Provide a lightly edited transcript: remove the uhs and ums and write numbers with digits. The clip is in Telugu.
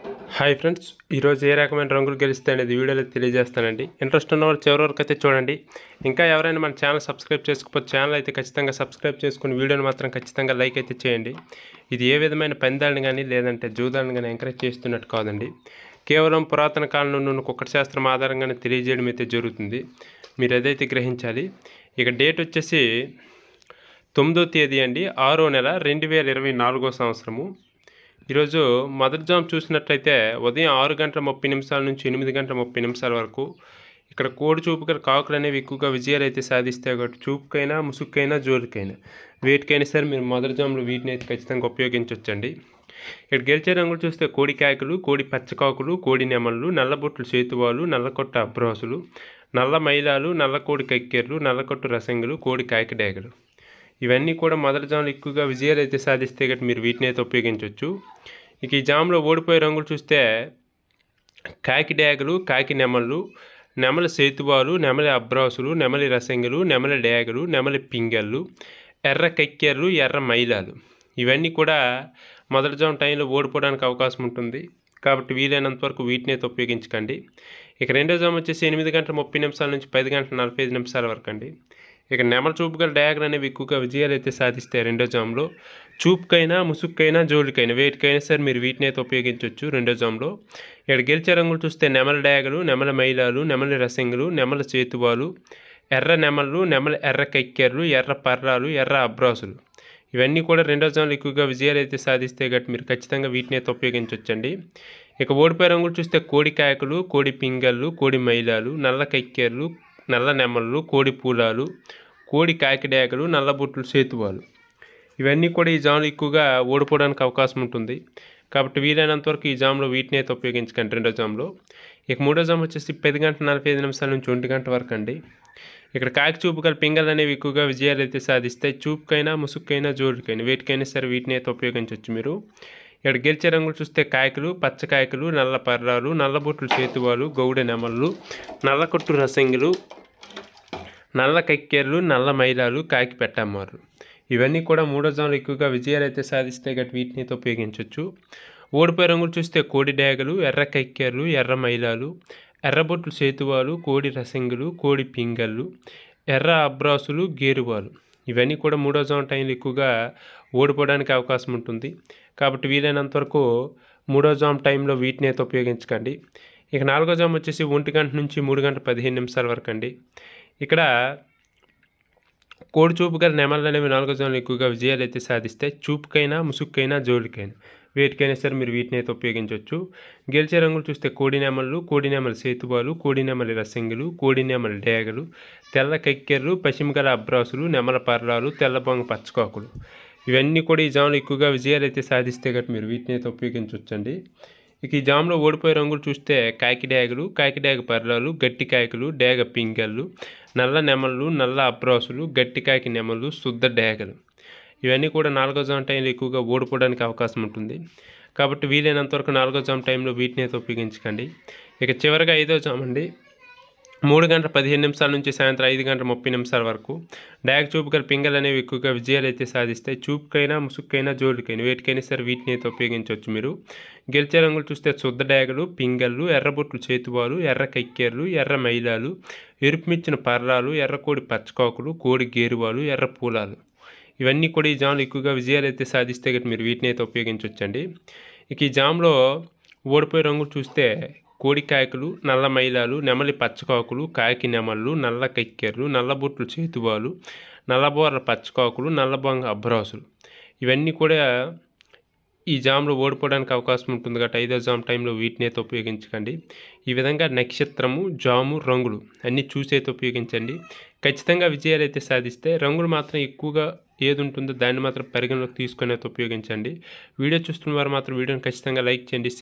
హాయ్ ఫ్రెండ్స్, ఈరోజు ఏ రకమైన రంగులు గెలుస్తాయి అనేది వీడియోలో తెలియజేస్తానండి. ఇంట్రెస్ట్ ఉన్న వాళ్ళు చివరి వరకు అయితే చూడండి. ఇంకా ఎవరైనా మన ఛానల్ సబ్స్క్రైబ్ చేసుకోకపోతే ఛానల్ అయితే ఖచ్చితంగా సబ్స్క్రైబ్ చేసుకుని వీడియోని మాత్రం ఖచ్చితంగా లైక్ అయితే చేయండి. ఇది ఏ విధమైన పందాలను కానీ లేదంటే జూదాలను కానీ ఎంకరేజ్ చేస్తున్నట్టు కాదండి. కేవలం పురాతన కాలం నుండి ఉన్న కుక్కటి శాస్త్రం ఆధారంగానే తెలియజేయడం అయితే జరుగుతుంది. మీరు అదైతే గ్రహించాలి. ఇక డేట్ వచ్చేసి 9వ తేదీ అండి, 6వ నెల 2024వ సంవత్సరము. ఈరోజు మొదటి జామ్ చూసినట్లయితే ఉదయం 6:30 నుంచి 8:30 వరకు ఇక్కడ కోడి చూపుగల కాకులు అనేవి ఎక్కువగా విజయాలు అయితే సాధిస్తాయి. కాబట్టి చూపుకైనా ముసుక్కైనా జోలికైనా వేటికైనా సరే మీరు మొదటి జాములు వీటిని అయితే ఖచ్చితంగా ఉపయోగించవచ్చండి. ఇక్కడ గెలిచే రంగులు చూస్తే కోడి కాయకులు, కోడి పచ్చకాకులు, కోడి నెమళ్ళు, నల్లబొట్లు చేతువాలు, నల్లకొట్ట అబ్రోసులు, నల్ల మైలాలు, నల్లకోడి కక్కెర్లు, నల్లకొట్టు రసంగులు, కోడి కాయక డేగలు. ఇవన్నీ కూడా మొదటి జాములు ఎక్కువగా విజయాలు అయితే సాధిస్తే గట్టి మీరు వీటిని అయితే ఉపయోగించవచ్చు. ఇక ఈ జాములో ఓడిపోయే రంగులు చూస్తే కాకి డేగలు, కాకి నెమళ్ళు, నెమలి సేతువాలు, నెమలి అబ్రాసులు, నెమలి రసంగులు, నెమలి డేగలు, నెమలి పింగళ్ళు, ఎర్ర కక్కెర్లు, ఎర్ర మైలాలు. ఇవన్నీ కూడా మొదటి జాము టైంలో ఓడిపోవడానికి అవకాశం ఉంటుంది. కాబట్టి వీలైనంత వరకు వీటిని అయితే ఉపయోగించకండి. ఇక రెండో జాము వచ్చేసి 8:30 నుంచి 10:45 వరకు అండి. ఇక నెమల చూపుగల డయాగ్రల్ అనేవి ఎక్కువగా విజయాలు అయితే సాధిస్తాయి. రెండో జాములో చూపుకైనా ముసుక్కైనా జోలికైనా వేటికైనా సరే మీరు వీటిని అయితే ఉపయోగించవచ్చు. రెండో జాములో ఇక్కడ గెలిచే రంగులు చూస్తే నెమల డయాగలు, నెమల మైలాలు, నెమలి రసంగులు, నెమల చేతువాలు, ఎర్ర నెమళ్ళు, నెమల ఎర్ర కక్కెర్లు, ఎర్ర పర్రాలు, ఎర్ర అబ్రాసులు. ఇవన్నీ కూడా రెండో జాములో ఎక్కువగా విజయాలు అయితే సాధిస్తే గట్టి మీరు ఖచ్చితంగా వీటిని అయితే ఉపయోగించవచ్చండి. ఇక ఓడిపోయే రంగులు చూస్తే కోడి కాయకులు, కోడి పింగళ్ళు, కోడి మైలాలు, నల్ల కక్కెర్లు, నల్ల నెమళ్ళు, కోడి పూలాలు, కోడి కాకిడేకలు, నల్లబొట్లు సేతువాలు. ఇవన్నీ కూడా ఈ జాములు ఎక్కువగా ఓడిపోవడానికి అవకాశం ఉంటుంది. కాబట్టి వీలైనంత వరకు ఈ జాములో వీటిని అయితే ఉపయోగించకండి రెండో జాములో. ఇక మూడో జాము వచ్చేసి 10:45 నుంచి 1 గంట వరకు అండి. ఇక్కడ కాకి చూపు గల పింగళ్ళు అనేవి ఎక్కువగా విజయాలు అయితే సాధిస్తాయి. చూపుకైనా ముసుక్కైనా జోలికైనా వేటికైనా సరే వీటిని అయితే ఉపయోగించవచ్చు మీరు. ఇక్కడ గెలిచే రంగులు చూస్తే కాయకులు, పచ్చకాయకులు, నల్ల పర్రాలు, నల్లబొట్లు చేతువాలు, గౌడ నెమళ్ళు, నల్లకొట్టు రసంగులు, నల్ల కక్కెర్లు, నల్ల మైలాలు, కాకి పెట్టమ్మర్రు. ఇవన్నీ కూడా మూడో జాములు ఎక్కువగా విజయాలు అయితే సాధిస్తే గట్టి వీటిని అయితే ఉపయోగించవచ్చు. ఓడిపోయే రంగులు చూస్తే కోడి డేగలు, ఎర్ర కక్కెర్లు, ఎర్ర మైలాలు, ఎర్రబొట్లు చేతువాలు, కోడి రసంగులు, కోడి పింగళ్ళు, ఎర్ర అబ్రాసులు, గేరువాలు. ఇవన్నీ కూడా మూడో జాము టైంలో ఎక్కువగా ఓడిపోవడానికి అవకాశం ఉంటుంది. కాబట్టి వీలైనంత వరకు మూడో జాము టైంలో వీటిని అయితే ఉపయోగించకండి. ఇక నాలుగో జాము వచ్చేసి 1 గంట నుంచి 3:15 వరకు అండి. ఇక్కడ కోడి చూపు గల నెమళ్ళు అనేవి నాలుగో జాములో ఎక్కువగా విజయాలు అయితే సాధిస్తాయి. చూపుకైనా ముసుక్కైనా జోలికైనా వేటికైనా సరే మీరు వీటిని అయితే ఉపయోగించవచ్చు. గెలిచే రంగులు చూస్తే కోడి నెమళ్ళు, కోడి నెమలి సేతువాలు, కోడి నెమలి రసంగులు, కోడి నెమలి డేగలు, తెల్ల కక్కెర్లు, పశ్చిమ గల అబ్రాసులు, నెమల పర్రాలు, తెల్ల బొంగ పచ్చకాకులు. ఇవన్నీ కూడా ఈ జాములో ఎక్కువగా విజయాలు అయితే సాధిస్తే గట్టి మీరు వీటిని అయితే ఉపయోగించవచ్చండి. ఇక ఈ జాములో ఓడిపోయే రంగులు చూస్తే కాకి డేగలు, కాకి డేగ పర్రాలు, గట్టి కాయకులు, డేగ పింగళ్ళు, నల్ల నెమళ్ళు, నల్ల అబ్రాసులు, గట్టి కాకి నెమళ్ళు, శుద్ధ డేగలు. ఇవన్నీ కూడా నాలుగో జాము టైంలో ఎక్కువగా ఓడిపోవడానికి అవకాశం ఉంటుంది. కాబట్టి వీలైనంత వరకు నాలుగో జాము టైంలో వీటిని అయితే ఉపయోగించకండి. ఇక చివరిగా ఐదో జాము అండి, 3:15 నుంచి సాయంత్రం 5:30 వరకు డయాగ చూపు గల పింగళ్ళు అనేవి ఎక్కువగా విజయాలు అయితే సాధిస్తాయి. చూపుకైనా ముసుక్కైనా జోలికైనా వేటికైనా సరే వీటిని అయితే ఉపయోగించవచ్చు మీరు. గెలిచే రంగులు చూస్తే శుద్ధ డేగలు, పింగళ్ళు, ఎర్రబొట్లు చేతువాలు, ఎర్ర కక్కెర్లు, ఎర్ర మైలాలు, ఎరుపుమిచ్చిన పర్రాలు, ఎర్రకోడి పచ్చకాకులు, కోడి గేరువాలు, ఎర్ర పూలాలు. ఇవన్నీ కూడా ఈ జాములు ఎక్కువగా విజయాలు అయితే సాధిస్తే గట్టి మీరు వీటిని అయితే ఉపయోగించవచ్చండి. ఇక ఈ జాములో ఓడిపోయే రంగులు చూస్తే కోడి కాయకులు, నల్ల మైలాలు, నెమలి పచ్చకాకులు, కాకి నెమళ్ళు, నల్ల కక్కెర్లు, నల్లబొట్లు చేతువాలు, నల్లబోర్ల పచ్చకాకులు, నల్లబొంగ అబ్రాసులు. ఇవన్నీ కూడా ఈ జాములో ఓడిపోవడానికి అవకాశం ఉంటుంది. కాబట్టి ఐదో జాము టైంలో వీటిని అయితే ఉపయోగించకండి. ఈ విధంగా నక్షత్రము, జాము, రంగులు అన్నీ చూసి అయితే ఉపయోగించండి. ఖచ్చితంగా విజయాలు అయితే సాధిస్తే రంగులు మాత్రం ఎక్కువగా ఏది ఉంటుందో దాన్ని మాత్రం పరిగణలోకి తీసుకొని అయితే ఉపయోగించండి. వీడియో చూస్తున్న వారు మాత్రం వీడియోని ఖచ్చితంగా లైక్ చేయండి.